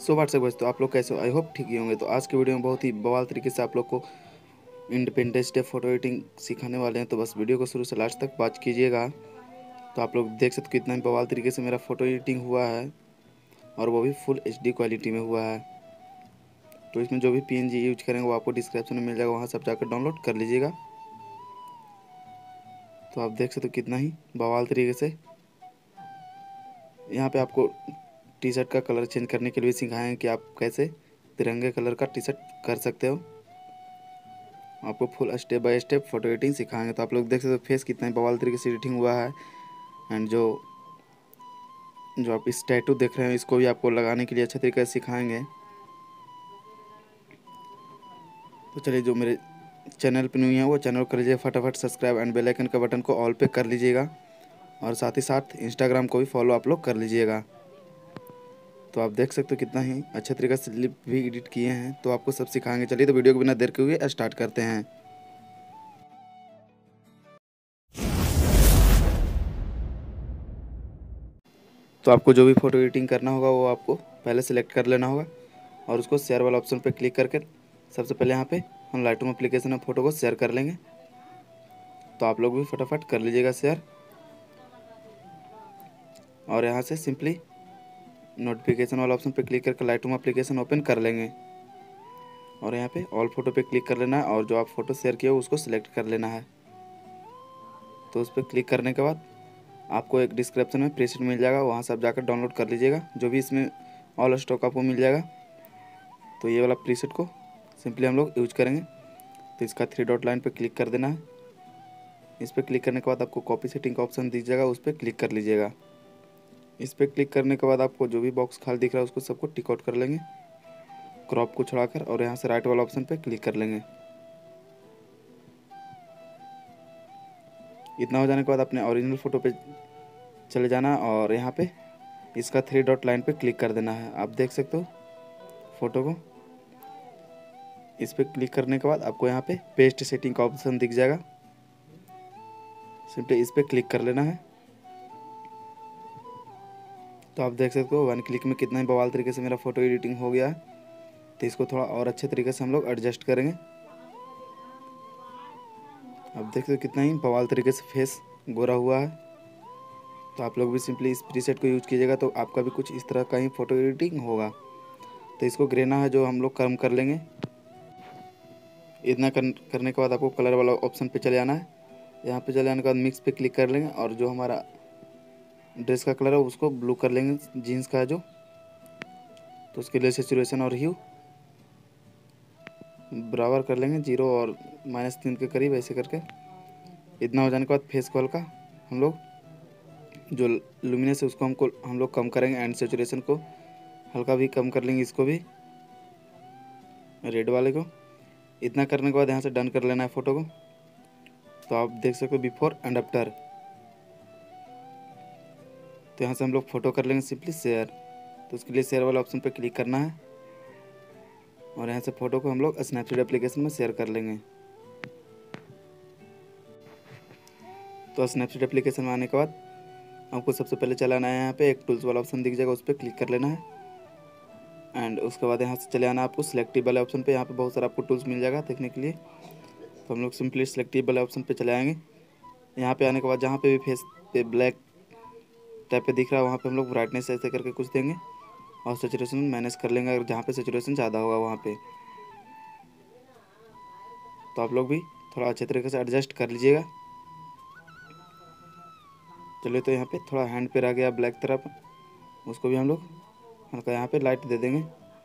So WhatsApp दोस्तों, आप लोग कैसे हो? आई होप ठीक ही होंगे। तो आज की वीडियो में बहुत ही बवाल तरीके से आप लोग को इंडिपेंडेंस डे फोटो एडिटिंग सिखाने वाले हैं। तो बस वीडियो को शुरू से लास्ट तक वॉच कीजिएगा। तो आप लोग देख सकते हो कितना ही बवाल तरीके से मेरा फ़ोटो एडिटिंग हुआ है, और वो भी फुल HD क्वालिटी में हुआ है। तो इसमें जो भी PNG यूज करेंगे वो आपको डिस्क्रिप्शन में मिल जाएगा, वहाँ सब जाकर डाउनलोड कर लीजिएगा। तो आप देख सकते हो कितना ही बवाल तरीके से यहाँ पे आपको टी शर्ट का कलर चेंज करने के लिए सिखाए हैं कि आप कैसे तिरंगे कलर का टी शर्ट कर सकते हो। आपको full step by step photo editing सिखाएंगे। तो आप लोग देख सकते हो फेस कितना ही बवाल तरीके से एडिटिंग हुआ है। एंड जो जो आप इस टैटू देख रहे हैं इसको भी आपको लगाने के लिए अच्छे तरीके से सिखाएंगे। तो चलिए, जो मेरे चैनल पे न्यू है वो चैनल कर लीजिए फटाफट सब्सक्राइब, एंड बेल आइकन का बटन को ऑल पे कर लीजिएगा, और साथ ही साथ इंस्टाग्राम को भी फॉलो आप लोग कर लीजिएगा। तो आप देख सकते हो कितना ही अच्छे तरीके से लिप भी एडिट किए हैं। तो आपको सब सिखाएंगे। चलिए, तो वीडियो को बिना देर के हुए स्टार्ट करते हैं। तो आपको जो भी फ़ोटो एडिटिंग करना होगा वो आपको पहले सेलेक्ट कर लेना होगा, और उसको शेयर वाला ऑप्शन पे क्लिक करके सबसे पहले यहाँ पे हम लाइटरूम एप्लीकेशन में फ़ोटो को शेयर कर लेंगे। तो आप लोग भी फटाफट कर लीजिएगा शेयर, और यहाँ से सिंपली नोटिफिकेशन वाला ऑप्शन पे क्लिक करके लाइटरूम एप्लीकेशन ओपन कर लेंगे, और यहाँ पे ऑल फोटो पे क्लिक कर लेना है, और जो आप फ़ोटो शेयर किए हो उसको सिलेक्ट कर लेना है। तो उस पर क्लिक करने के बाद आपको एक डिस्क्रिप्शन में प्रीसेट मिल जाएगा, वहाँ से आप जाकर डाउनलोड कर लीजिएगा। जो भी इसमें ऑल स्टॉक आपको मिल जाएगा। तो ये वाला प्रीसेट को सिंपली हम लोग यूज करेंगे। तो इसका 3 डॉट लाइन पे क्लिक कर देना है। इस पर क्लिक करने के बाद आपको कॉपी सेटिंग का ऑप्शन दीजिएगा, उस पर क्लिक कर लीजिएगा। इस पर क्लिक करने के बाद आपको जो भी बॉक्स खाली दिख रहा है उसको सबको टिक आउट कर लेंगे, क्रॉप को छुड़ाकर, और यहाँ से राइट वाला ऑप्शन पे क्लिक कर लेंगे। इतना हो जाने के बाद अपने ओरिजिनल फ़ोटो पे चले जाना, और यहाँ पे इसका 3 डॉट लाइन पे क्लिक कर देना है। आप देख सकते हो फ़ोटो को। इस पर क्लिक करने के बाद आपको यहाँ पे पेस्ट सेटिंग का ऑप्शन दिख जाएगा, सिंपली इस पर क्लिक कर लेना है। तो आप देख सकते हो 1 क्लिक में कितना ही बवाल तरीके से मेरा फ़ोटो एडिटिंग हो गया है। तो इसको थोड़ा और अच्छे तरीके से हम लोग एडजस्ट करेंगे। आप देख सकते हो कितना ही बवाल तरीके से फेस गोरा हुआ है। तो आप लोग भी सिंपली इस प्रीसेट को यूज कीजिएगा, तो आपका भी कुछ इस तरह का ही फ़ोटो एडिटिंग होगा। तो इसको ग्रेना है जो हम लोग कम कर लेंगे। इतना करने के बाद आपको कलर वाला ऑप्शन पे चले जाना है। यहाँ पे चले जाने के बाद मिक्स पे क्लिक कर लेंगे, और जो हमारा ड्रेस का कलर है उसको ब्लू कर लेंगे, जीन्स का है जो। तो उसके लिए सैचुरेशन और ह्यू बराबर कर लेंगे, 0 और -3 के करीब, ऐसे करके। इतना हो जाने के बाद फेस को हल्का हम लोग जो लुमिनस है उसको हम लोग कम करेंगे, एंड सैचुरेशन को हल्का भी कम कर लेंगे, इसको भी रेड वाले को। इतना करने के बाद यहाँ से डन कर लेना है फ़ोटो को। तो आप देख सकते हो बिफोर एंड आफ्टर। तो यहाँ से हम लोग फ़ोटो कर लेंगे सिंपली शेयर। तो उसके लिए शेयर वाला ऑप्शन पे क्लिक करना है, और यहाँ से फ़ोटो को हम लोग स्नैपचैट एप्लीकेशन में शेयर कर लेंगे। तो स्नैपचैट एप्लीकेशन में आने के बाद आपको सबसे पहले चलाना है, यहाँ पे एक टूल्स वाला ऑप्शन दिख जाएगा, उस पर क्लिक कर लेना है। एंड उसके बाद यहाँ से चले आना आपको सिलेक्टिव वाले ऑप्शन पे। यहाँ पे बहुत सारा आपको टूल्स मिल जाएगा देखने के लिए। तो हम लोग सिंपली सिलेक्टिव वाले ऑप्शन पे चले आएंगे। यहाँ पे आने के बाद जहाँ पे भी फेस पे ब्लैक टाइप पे दिख रहा है वहाँ पे हम लोग ब्राइटनेस ऐसे करके कुछ देंगे, और सैचुरेशन मैनेज कर लेंगे अगर जहाँ पे सैचुरेशन ज़्यादा होगा वहाँ पे। तो आप लोग भी थोड़ा अच्छे तरीके से एडजस्ट कर लीजिएगा। चलिए, तो यहाँ पे थोड़ा हैंड पे रह गया ब्लैक तरफ, उसको भी हम लोग हल्का यहाँ पे लाइट दे देंगे।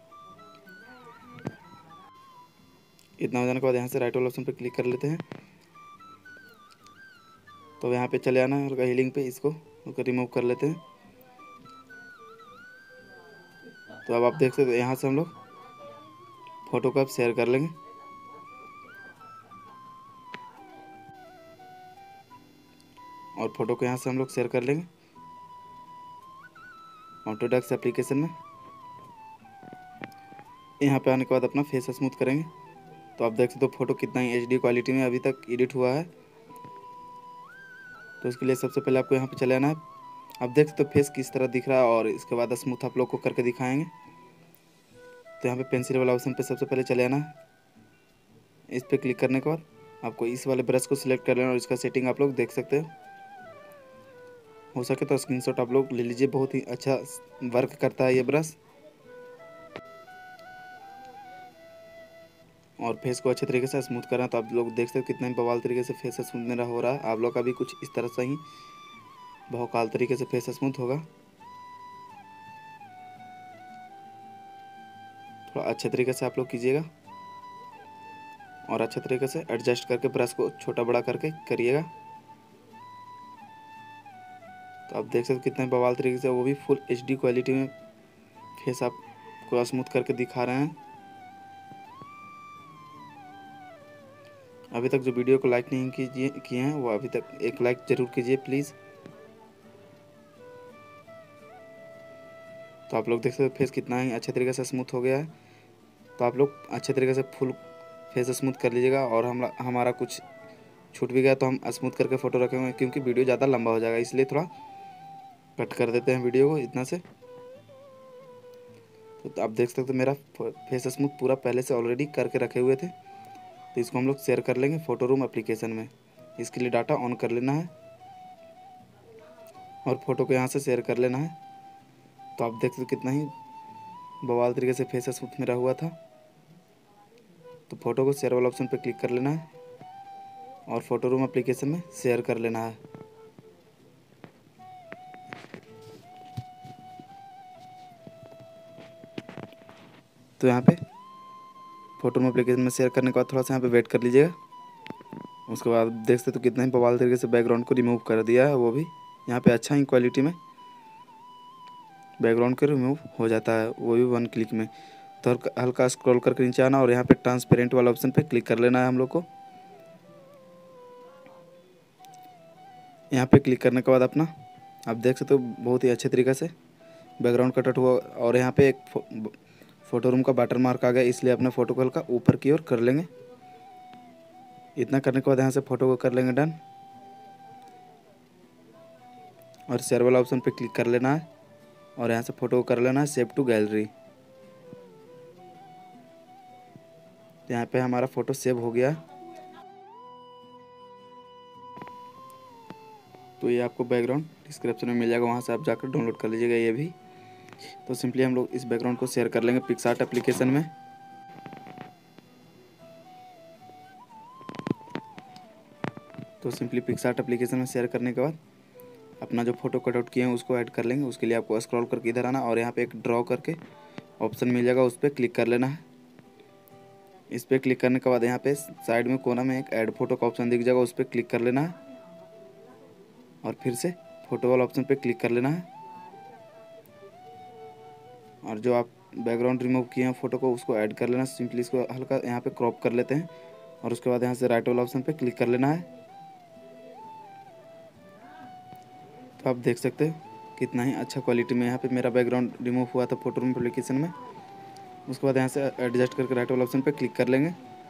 इतना हो जाने के बाद यहाँ से राइट वाले ऑप्शन पे क्लिक कर लेते हैं। तो यहाँ पे चले आना है हल्का हीलिंग पे, इसको रिमूव कर लेते हैं। तो अब आप देख सकते हो यहाँ से हम लोग फ़ोटो को अब शेयर कर लेंगे। और फोटो को यहाँ से हम लोग शेयर कर लेंगे ऑटोडेस्क एप्लीकेशन में। यहाँ पे आने के बाद अपना फेस स्मूथ करेंगे। तो आप देख सकते हो फोटो कितना ही HD क्वालिटी में अभी तक एडिट हुआ है। तो इसके लिए सबसे पहले आपको यहाँ पे चले आना है। आप देख सकते हो फेस किस तरह दिख रहा है, और इसके बाद स्मूथ आप लोग को करके दिखाएंगे। तो यहाँ पे पेंसिल वाला ऑप्शन पे सबसे पहले चले आना। इस पर क्लिक करने के बाद आपको इस वाले ब्रश को सिलेक्ट कर लेना और इसका सेटिंग आप लोग देख सकते हो सके तो स्क्रीनशॉट आप लोग ले लीजिए। बहुत ही अच्छा वर्क करता है ये ब्रश। और फेस को अच्छे तरीके से स्मूथ करना, तो आप लोग देख सकते हो कितना ही बवाल तरीके से फेस स्मूथ मेरा हो रहा है। आप लोग का भी कुछ इस तरह से ही भौकाल तरीके से फेस स्मूथ होगा। थोड़ा अच्छे तरीके से आप लोग कीजिएगा और अच्छे तरीके से एडजस्ट करके ब्रश को छोटा बड़ा करके करिएगा। तो आप देख सकते हो कितने बवाल तरीके से, वो भी फुल HD क्वालिटी में फेस आपको स्मूथ करके दिखा रहे हैं। अभी तक जो वीडियो को लाइक नहीं किए हैं वो अभी तक एक लाइक ज़रूर कीजिए प्लीज़। तो आप लोग देख सकते हो फेस कितना ही अच्छे तरीके से स्मूथ हो गया है। तो आप लोग अच्छे तरीके से फुल फेस स्मूथ कर लीजिएगा। और हमारा कुछ छूट भी गया तो हम स्मूथ करके फ़ोटो रखेंगे, क्योंकि वीडियो ज़्यादा लंबा हो जाएगा, इसलिए थोड़ा कट कर देते हैं वीडियो को इतना से। तो आप देख सकते हो मेरा फेस स्मूथ पूरा पहले से ऑलरेडी करके रखे हुए थे। तो इसको हम लोग शेयर कर लेंगे फ़ोटो रूम एप्लीकेशन में। इसके लिए डाटा ऑन कर लेना है और फ़ोटो को यहाँ से शेयर कर लेना है। तो आप देख सकते हो कितना ही बवाल तरीके से फेस स्मूथ मेरा हुआ था। तो फ़ोटो को शेयर वाला ऑप्शन पर क्लिक कर लेना है और फ़ोटो रूम एप्लीकेशन में शेयर कर लेना है। तो यहाँ पे फ़ोटो रूम एप्लीकेशन में शेयर करने के बाद थोड़ा सा यहाँ पे वेट कर लीजिएगा। उसके बाद देख सकते तो कितना ही बवाल तरीके से बैकग्राउंड को रिमूव कर दिया है। वो भी यहाँ पे अच्छा ही क्वालिटी में बैकग्राउंड के रिमूव हो जाता है, वो भी 1 क्लिक में। तो हल्का स्क्रॉल करके नीचे आना और यहाँ पे ट्रांसपेरेंट वाला ऑप्शन पे क्लिक कर लेना है हम लोग को। यहाँ पे क्लिक करने के बाद अपना आप देख सकते हो बहुत ही अच्छे तरीके से बैकग्राउंड कट हुआ। और यहाँ पे एक फ़ोटो रूम का वाटर मार्क आ गया, इसलिए अपने फ़ोटो को हल्का ऊपर की ओर कर लेंगे। इतना करने के बाद यहाँ से फ़ोटो को कर लेंगे डन और शेयर वाला ऑप्शन पे क्लिक कर लेना है और यहाँ से फ़ोटो को कर लेना है सेव टू गैलरी। तो यहाँ पे हमारा फ़ोटो सेव हो गया। तो ये आपको बैकग्राउंड डिस्क्रिप्शन में मिल जाएगा, वहाँ से आप जाकर डाउनलोड कर लीजिएगा ये भी। तो सिंपली हम लोग इस बैकग्राउंड को शेयर कर लेंगे पिक्सआर्ट एप्लीकेशन में। तो सिंपली पिक्सआर्ट एप्लीकेशन में शेयर करने के बाद अपना जो फ़ोटो कट आउट किए हैं उसको ऐड कर लेंगे। उसके लिए आपको स्क्रॉल करके इधर आना और यहाँ पे एक ड्रॉ करके ऑप्शन मिल जाएगा, उस पर क्लिक कर लेना है। इस पर क्लिक करने के बाद यहाँ पे साइड में कोना में एक ऐड फोटो का ऑप्शन दिख जाएगा, उस पर क्लिक कर लेना है और फिर से फ़ोटो वाला ऑप्शन पे क्लिक कर लेना है। और जो आप बैकग्राउंड रिमूव किए हैं फ़ोटो को उसको ऐड कर लेना। सिंपली इसको हल्का यहाँ पे क्रॉप कर लेते हैं और उसके बाद यहाँ से राइट वाला ऑप्शन पे क्लिक कर लेना है। तो आप देख सकते हो कितना ही अच्छा क्वालिटी में यहाँ पे मेरा बैकग्राउंड रिमूव हुआ था फ़ोटो रूम एप्लीकेशन में। उसके बाद यहाँ से एडजस्ट करके राइट वाला ऑप्शन पे क्लिक कर लेंगे।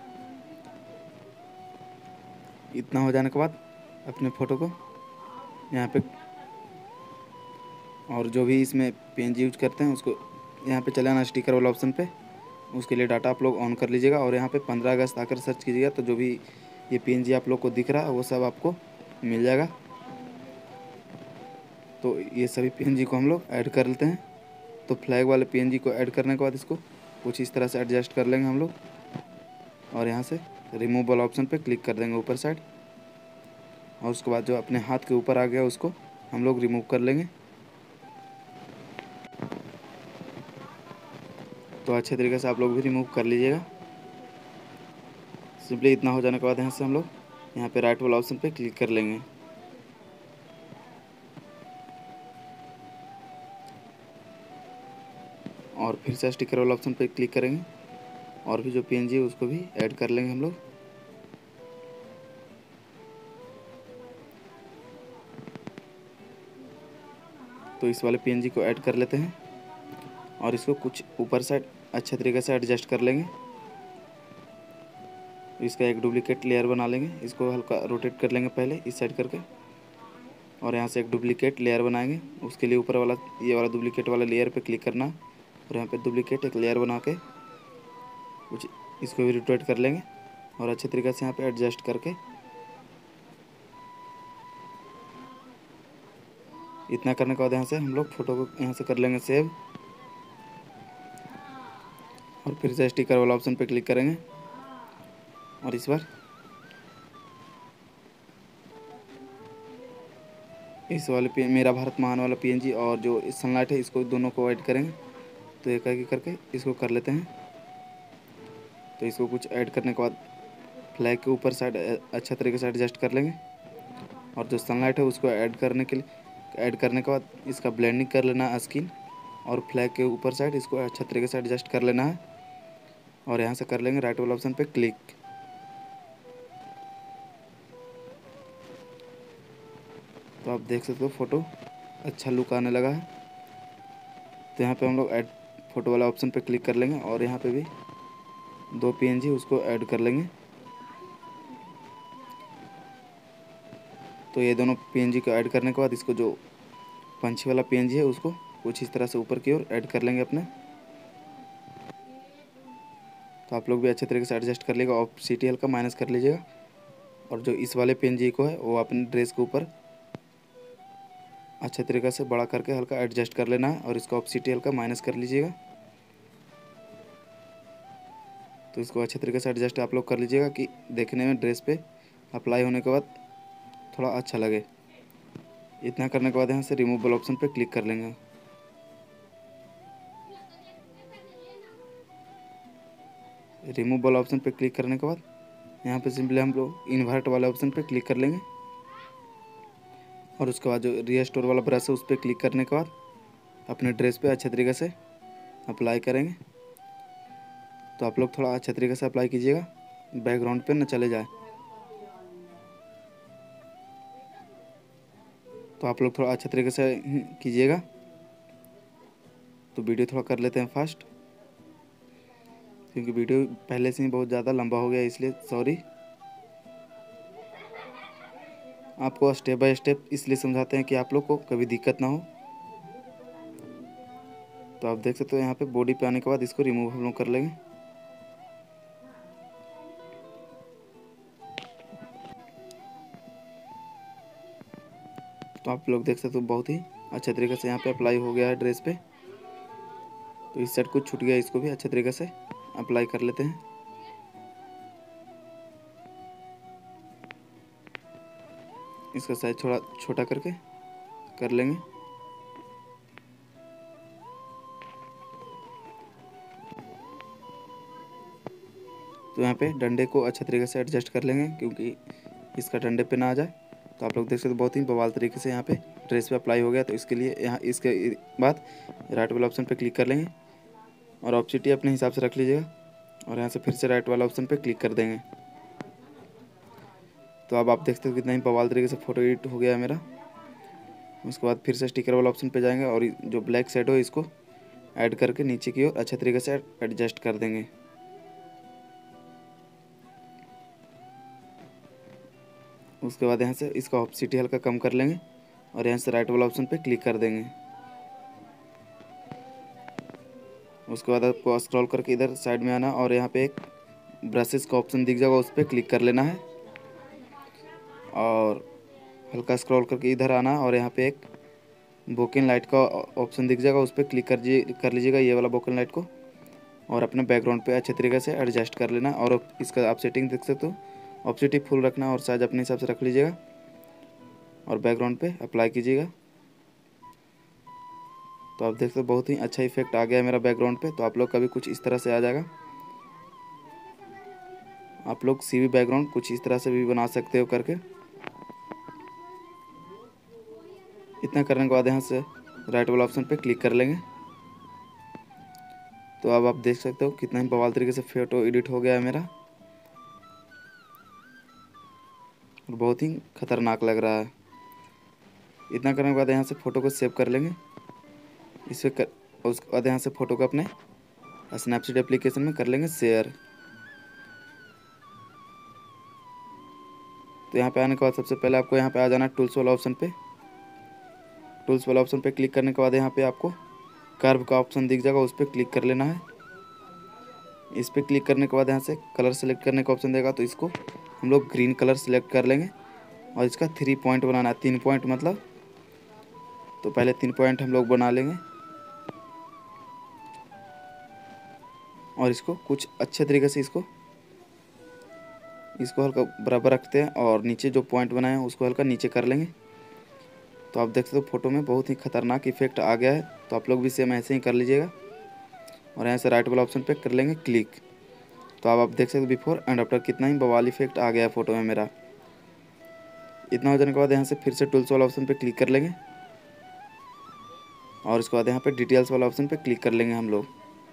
इतना हो जाने के बाद अपने फ़ोटो को यहाँ पे और जो भी इसमें PNG यूज करते हैं उसको यहाँ पे चले आना स्टिकर वाला ऑप्शन पे। उसके लिए डाटा आप लोग ऑन कर लीजिएगा और यहाँ पे 15 अगस्त आकर सर्च कीजिएगा तो जो भी ये PNG आप लोग को दिख रहा है वो सब आपको मिल जाएगा। तो ये सभी PNG को हम लोग ऐड कर लेते हैं। तो फ्लैग वाले PNG को ऐड करने के बाद इसको कुछ इस तरह से एडजस्ट कर लेंगे हम लोग और यहाँ से रिमूव वाला ऑप्शन पे क्लिक कर देंगे ऊपर साइड। और उसके बाद जो अपने हाथ के ऊपर आ गया उसको हम लोग रिमूव कर लेंगे। तो अच्छे तरीके से आप लोग भी रिमूव कर लीजिएगा। सिंपली इतना हो जाने के बाद यहाँ से हम लोग यहाँ पे राइट वाला ऑप्शन पे क्लिक कर लेंगे और फिर से स्टिकर वाला ऑप्शन पे क्लिक करेंगे और भी जो PNG है उसको भी ऐड कर लेंगे हम लोग। तो इस वाले PNG को ऐड कर लेते हैं और इसको कुछ ऊपर साइड अच्छे तरीके से एडजस्ट कर लेंगे। इसका एक डुप्लीकेट लेयर बना लेंगे, इसको हल्का रोटेट कर लेंगे पहले इस साइड करके और यहाँ से एक डुप्लीकेट लेयर बनाएंगे। उसके लिए ऊपर वाला ये वाला डुप्लीकेट वाला लेयर पे क्लिक करना और यहाँ पे डुप्लीकेट एक लेयर बना के कुछ इसको भी रोटेट कर लेंगे और अच्छे तरीके से यहाँ पे एडजस्ट करके इतना करने के बाद यहाँ से हम लोग फ़ोटो को यहाँ से कर लेंगे सेव और फिर से स्टिकर वाला ऑप्शन पे क्लिक करेंगे और इस बार इस वाले मेरा भारत महान वाला पीएनजी और जो सनलाइट है इसको दोनों को ऐड करेंगे। तो एक एक करके इसको कर लेते हैं। तो इसको कुछ ऐड करने के बाद फ्लैग के ऊपर साइड अच्छा तरीके से एडजस्ट कर लेंगे और जो सनलाइट है उसको ऐड करने के बाद इसका ब्लेंडिंग कर लेना है स्किन और फ्लैग के ऊपर साइड इसको अच्छा तरीके से एडजस्ट कर लेना है और यहाँ से कर लेंगे राइट वाला ऑप्शन पे क्लिक। तो आप देख सकते हो फ़ोटो अच्छा लुक आने लगा है। तो यहाँ पे हम लोग ऐड फ़ोटो वाला ऑप्शन पे क्लिक कर लेंगे और यहाँ पे भी 2 पीएनजी उसको ऐड कर लेंगे। तो ये दोनों पीएनजी को ऐड करने के बाद इसको जो पंछी वाला पीएनजी है उसको कुछ इस तरह से ऊपर की ओर ऐड कर लेंगे अपने। तो आप लोग भी अच्छे तरीके से एडजस्ट कर लीजिएगा, ऑप्सिटी हल्का माइनस कर लीजिएगा और जो इस वाले पीएनजी को है वो अपने ड्रेस के ऊपर अच्छे तरीके से बड़ा करके हल्का एडजस्ट कर लेना है और इसका ऑप्सिटी हल्का माइनस कर लीजिएगा। तो इसको अच्छे तरीके से एडजस्ट आप लोग कर लीजिएगा कि देखने में ड्रेस पे अप्लाई होने के बाद थोड़ा अच्छा लगे। इतना करने के बाद यहाँ से रिमूवेबल ऑप्शन पे क्लिक कर लेंगे। रिमूवेबल ऑप्शन पे क्लिक करने के बाद यहाँ पे सिंपली हम लोग इन्वर्ट वाले ऑप्शन पे क्लिक कर लेंगे और उसके बाद जो रीस्टोर वाला ब्रश है उस पर क्लिक करने के बाद अपने ड्रेस पे अच्छे तरीके से अप्लाई करेंगे। तो आप लोग थोड़ा अच्छे तरीके से अप्लाई कीजिएगा, बैकग्राउंड पे न चले जाए। तो आप लोग थोड़ा अच्छे तरीके से कीजिएगा। तो वीडियो थोड़ा कर लेते हैं फास्ट क्योंकि वीडियो पहले से ही बहुत ज़्यादा लंबा हो गया, इसलिए सॉरी। आपको स्टेप बाय स्टेप इसलिए समझाते हैं कि आप लोग को कभी दिक्कत ना हो। तो आप देख सकते हो यहाँ पे बॉडी पे आने के बाद इसको रिमूव हम लोग कर लेंगे। तो आप लोग देख सकते हो बहुत ही अच्छे तरीके से यहाँ पे अप्लाई हो गया है ड्रेस पे। तो इस साइड कुछ छूट गया, इसको भी अच्छे तरीके से अप्लाई कर लेते हैं। इसका साइज थोड़ा छोटा करके कर लेंगे। तो यहाँ पे डंडे को अच्छे तरीके से एडजस्ट कर लेंगे क्योंकि इसका डंडे पे ना आ जाए। तो आप लोग देख सकते हो बहुत ही बवाल तरीके से यहाँ पे ड्रेस पे अप्लाई हो गया। तो इसके लिए यहाँ इसके बाद राइट वाला ऑप्शन पे क्लिक कर लेंगे और ऑप्सिटी अपने हिसाब से रख लीजिएगा और यहाँ से फिर से राइट वाला ऑप्शन पे क्लिक कर देंगे। तो अब आप देखते हो कितना ही बवाल तरीके से फ़ोटो एडिट हो गया है मेरा। उसके बाद फिर से स्टिकर वाला ऑप्शन पे जाएंगे और जो ब्लैक शेडो है इसको ऐड करके नीचे की ओर अच्छे तरीके से एडजस्ट कर देंगे। उसके बाद यहाँ से इसका ऑप्सिटी हल्का कम कर लेंगे और यहाँ से राइट वाला ऑप्शन पे क्लिक कर देंगे। उसके बाद आपको स्क्रॉल करके इधर साइड में आना और यहाँ पे एक ब्रशेस का ऑप्शन दिख जाएगा, उस पर क्लिक कर लेना है और हल्का स्क्रॉल करके इधर आना और यहाँ पे एक बोकेन लाइट का ऑप्शन दिख जाएगा, उस पर क्लिक कर लीजिएगा ये वाला बोकेन लाइट को और अपने बैकग्राउंड पे अच्छे तरीके से एडजस्ट कर लेना। और इसका आप सेटिंग देख सकते हो, ऑप्सिटी फुल रखना और साइज अपने हिसाब से रख लीजिएगा और बैकग्राउंड पे अप्लाई कीजिएगा। तो आप देख सकते हो बहुत ही अच्छा इफेक्ट आ गया है मेरा बैकग्राउंड पे। तो आप लोग का भी कुछ इस तरह से आ जाएगा। आप लोग सीवी बैकग्राउंड कुछ इस तरह से भी बना सकते हो करके। इतना करने के बाद यहाँ से राइट वाला ऑप्शन पे क्लिक कर लेंगे। तो अब आप देख सकते हो कितना ही बवाल तरीके से फोटो एडिट हो गया है मेरा और बहुत ही खतरनाक लग रहा है। इतना करने के बाद यहाँ से फ़ोटो को सेव कर लेंगे उसके बाद यहाँ से फ़ोटो को अपने स्नैपसीड एप्लीकेशन में कर लेंगे शेयर। तो यहाँ पे आने के बाद सबसे पहले आपको यहाँ पे आ जाना टूल्स वाला ऑप्शन पे। टूल्स वाला ऑप्शन पे क्लिक करने के बाद यहाँ पे आपको कर्व का ऑप्शन दिख जाएगा, उस पर क्लिक कर लेना है। इस पर क्लिक करने के बाद यहाँ से कलर सेलेक्ट करने का ऑप्शन देगा, तो इसको हम लोग ग्रीन कलर सेलेक्ट कर लेंगे और इसका 3 पॉइंट बनाना है, 3 पॉइंट मतलब। तो पहले 3 पॉइंट हम लोग बना लेंगे और इसको कुछ अच्छे तरीके से इसको हल्का बराबर रखते हैं और नीचे जो पॉइंट बनाए हैं उसको हल्का नीचे कर लेंगे। तो आप देख सकते हो फोटो में बहुत ही खतरनाक इफेक्ट आ गया है। तो आप लोग भी सेम ऐसे ही कर लीजिएगा और यहाँ से राइट वाला ऑप्शन पे कर लेंगे क्लिक। तो अब आप देख सकते हो बिफोर एंड आफ्टर कितना ही बवाल इफेक्ट आ गया है फोटो में मेरा। इतना हो जाने के बाद यहाँ से फिर से टूल्स वाला ऑप्शन पे क्लिक कर लेंगे और उसके बाद यहाँ पे डिटेल्स वाला ऑप्शन पे क्लिक कर लेंगे हम लोग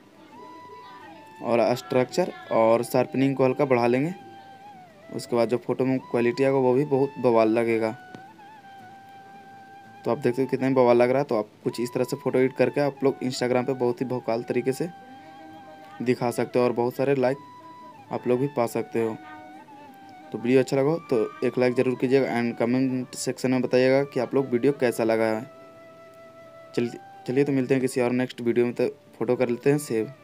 और स्ट्रक्चर और शार्पनिंग को हल्का बढ़ा लेंगे। उसके बाद जो फोटो में क्वालिटी आएगा वो भी बहुत बवाल लगेगा। तो आप देखते हो कितना ही बवाल लग रहा है। तो आप कुछ इस तरह से फ़ोटो एडिट करके आप लोग इंस्टाग्राम पे बहुत ही भौकाल तरीके से दिखा सकते हो और बहुत सारे लाइक आप लोग भी पा सकते हो। तो वीडियो अच्छा लगा हो तो एक लाइक ज़रूर कीजिएगा एंड कमेंट सेक्शन में बताइएगा कि आप लोग वीडियो कैसा लगा है। चलिए तो मिलते हैं किसी और नेक्स्ट वीडियो में। तो फ़ोटो कर लेते हैं सेव।